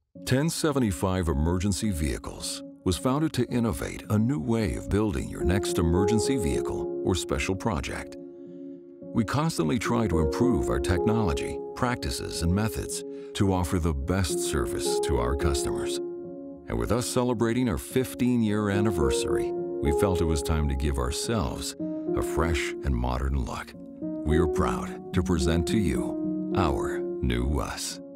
1075 Emergency Vehicles was founded to innovate a new way of building your next emergency vehicle or special project. We constantly try to improve our technology, practices, and methods to offer the best service to our customers. And with us celebrating our 15-year anniversary, we felt it was time to give ourselves a fresh and modern look. We are proud to present to you our new us.